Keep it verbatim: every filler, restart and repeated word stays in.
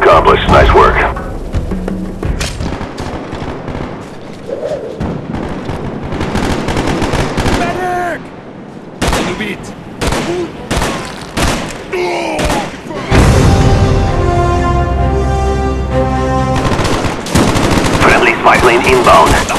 accomplished. Nice work. Medic! Can you beat? Friendly spy plane inbound.